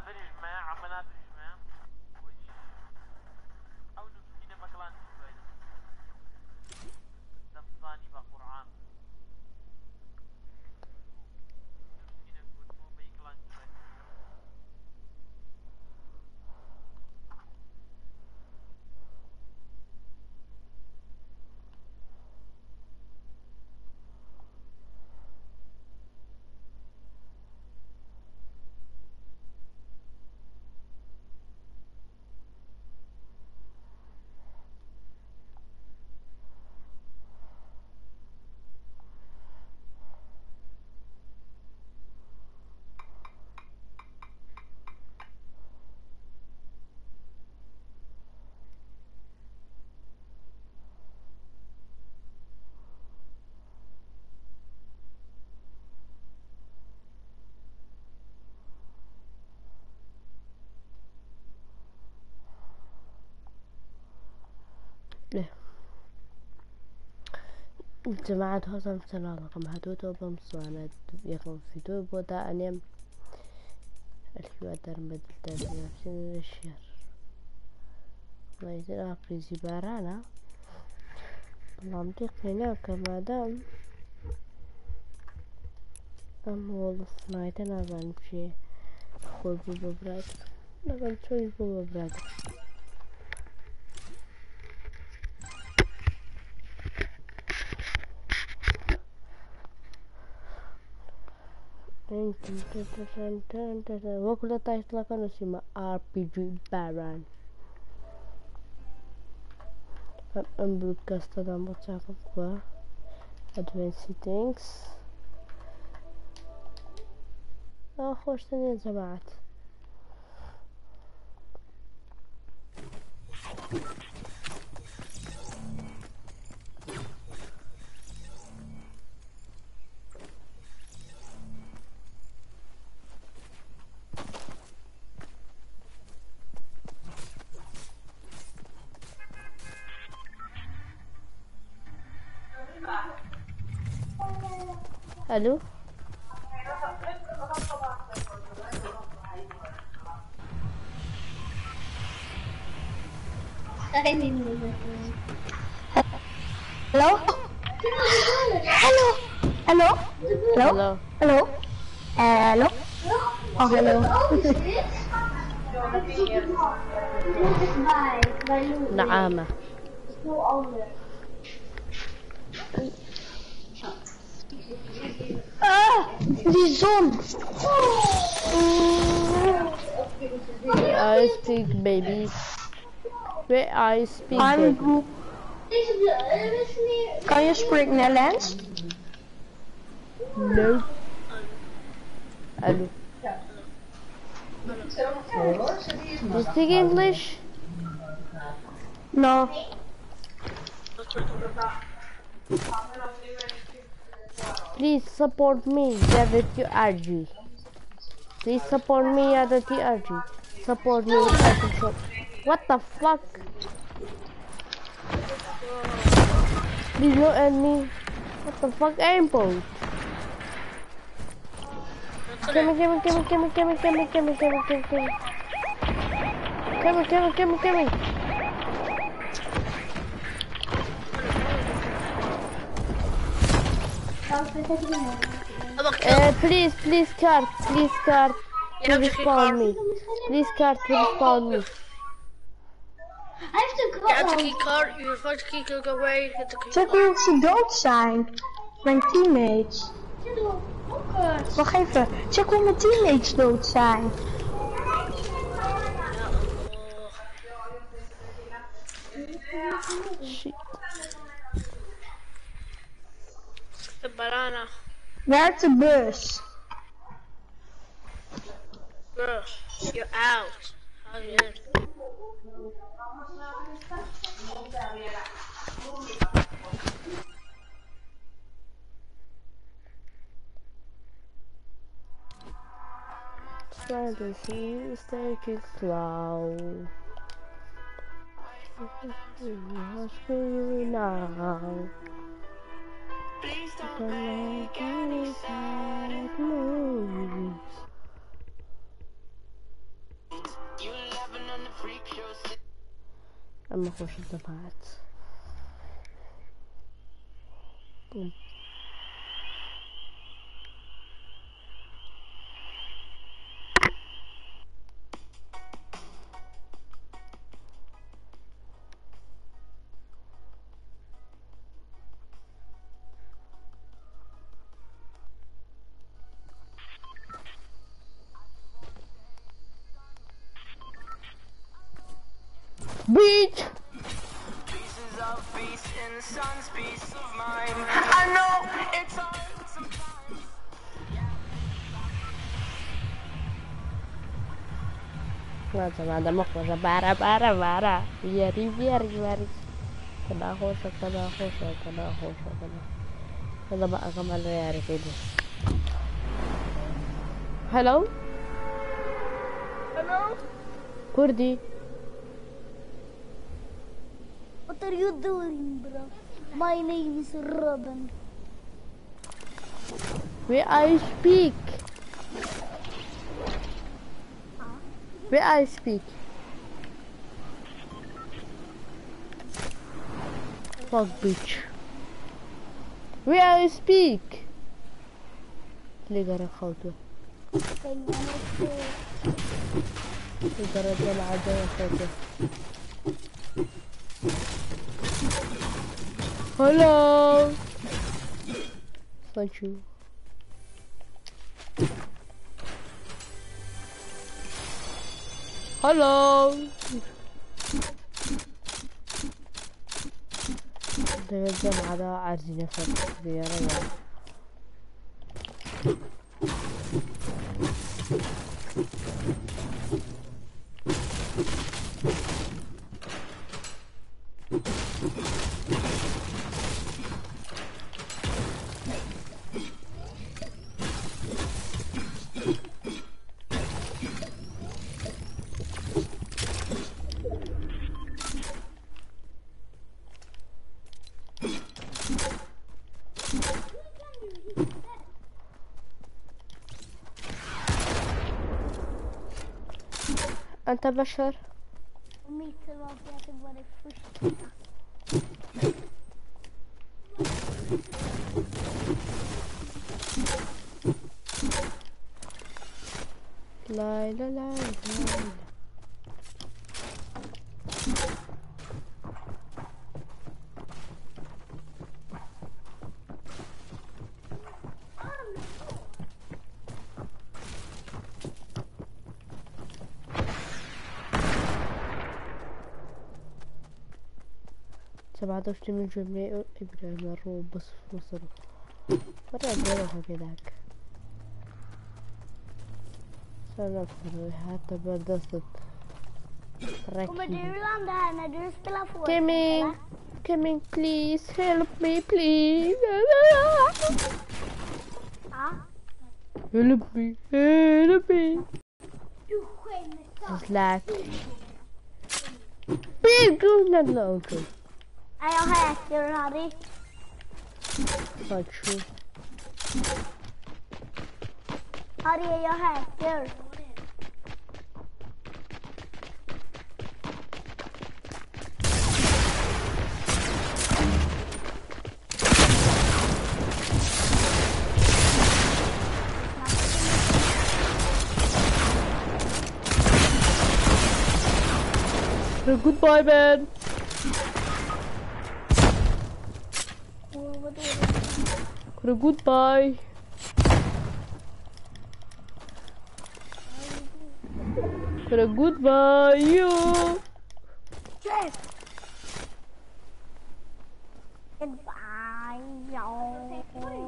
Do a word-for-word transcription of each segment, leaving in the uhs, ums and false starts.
ليه جماعة هذا سلامكم هدوتو بمصانة يكون في دوبو دا أنيم الحوادر بدل نفسين الشهر الله يتنا بريزي بارانا اللهم تقنينا كما دام أما والله صنايتنا بنمشي خوي بابا براد نقول شوي بابا براد وكل تايتل كان اسمه آر بي جي Baran en broadcasten dan wat zeggen qua advanced settings اه خوش يا جماعة الو Hello? Hello? Hello? Hello? Hello? Hello? Oh, hello. نعامة Ah, die zon. I speak baby where I speak I'm baby good. Kan je spreken Nederlands? no hello you speak English No. please support me yeah with your R G please support me yeah with your R G support me with item shop what the fuck please no enemy what the fuck airport Come here, come here, come here, come here, come here, come here, come here, come here, come here, come here, come here, come here. Uh, please, please, card, please, card, to respawn me. Please, card, to respawn me. Hij heeft een Je hebt de keycard, je fout de keycard go away, get the Zeg keycard. hoe ze dood zijn. Mijn teammates. Wacht even. Check hoe mijn teammates dood zijn. Shit. De banana. Werkt de bus? Bro, you're out. How you doing? Try to see is taking slow. What's for you now? Please don't Don't make make any any sad sad moves. نخش الدفعات. قوم. Beach! Pieces of peace in the sun's peace of mind. I know it's hard sometimes. Guarda, guarda, ma cosa? Para, para, para. Vieri, vieri, vieri. Kada خوشة kada خوشة kada خوشة kada. هذا بقى كمان رياري كده. Hello? Hello? كردي. What are you doing, bro? My name is Robin. Where I speak? Where I speak? Fuck bitch. Where I speak? لقرا خوته. لقرا دل عدو خوته. Hello. Thank you. Hello. ده الجامعة ده عايزين يفرق زيارة. أنت بشر؟ لا لا لا لا. سبعة عشر من جميع إبراهيم الروب بس في مصر. فرع جرها كذاك. سنفر حتى بدست. Kommer du landa här när du spelar fotboll? Coming, coming, please help me, please. Ja. Help me, help me. Du skämtar. Slack. Big good no okay. Är jag hacker, Harry? Not true. Harry, är jag hacker? Goodbye, man. Goodbye. Goodbye, you. Yes. Goodbye, y'all.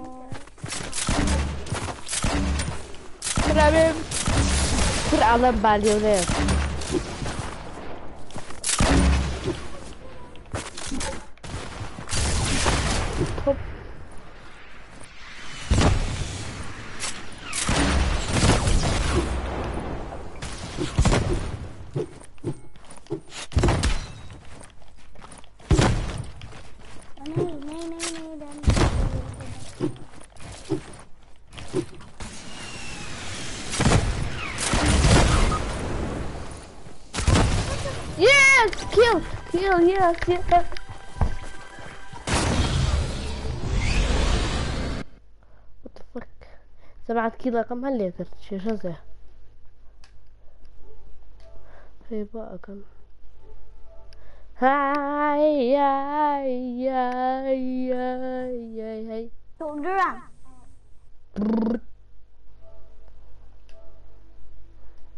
Grab Put Alan Balio there. Hop. Kill, yes, yes. What the fuck? سبعة كيلو كم هاللي كنت شو شو زي هي بقى كم هاي هاي هاي هاي هاي Trộm ra.